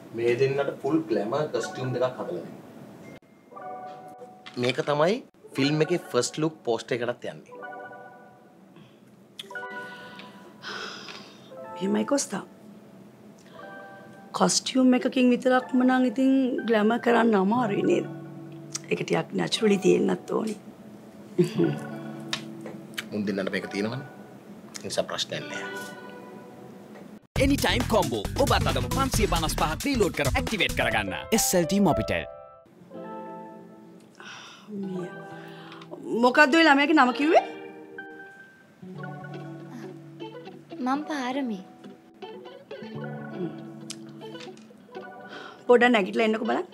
මේ දෙන්නට full glamour costume දෙකක් හදලා දෙන්න. මේක තමයි ෆිල්ම් එකේ first look poster එකටත් යන්නේ. එහෙමයි කොස්තා. costume එකකින් විතරක්ම නම් ඉතින් glamour කරන්න අමාරුයි නේද? ඒක ටිකක් naturally තියෙන්නත් ඕනේ. මුන් දෙන්නට මේක තියෙනවනේ. ඒ නිසා ප්‍රශ්නයක් නෑ. Anytime combo ඔබ අතදම 555ක් රීලෝඩ් කර ඇක්ටිවේට් කරගන්න. SLT Mobitel. මොකද්ද ඔය ළමයාගේ නම කිව්වේ? මම පාරමී. පොඩ්ඩක් නැගිටලා එන්නකෝ බලන්න.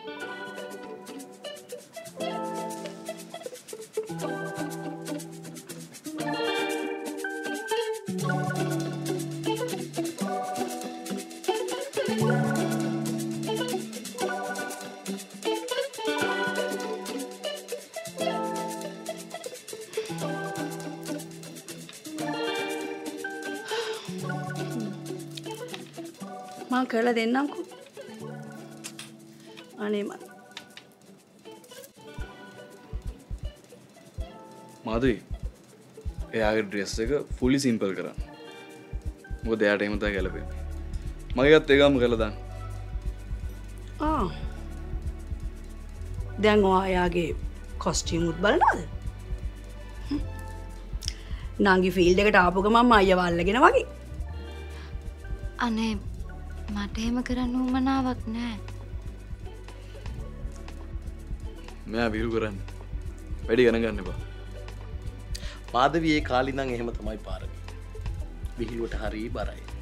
මම කරලා දෙන්නම්කෝ. අනේ මම. මාදුයි. එයාගේ ඩ්‍රෙස් එක fully simple කරන්න. මොකද එයාට එහෙම තමයි ගැලපෙන්නේ. මගේත් ඒකම කරලා දාන්න. දැන් ඔයාගේ costume උත් බලනවද? නංගි ෆීල්ඩ් එකට ආපු ගමන් අයියා වල්ලගෙන වගේ. අනේ මට එහෙම කරන්න උවමනාවක් නැහැ. මෙයා විහිළු කරන්නේ. වැඩි ගණන් ගන්න එපා. පාදවියේ කාලේ නම් එහෙම තමයි පාරමී. විහිළුවට හරි බරයි.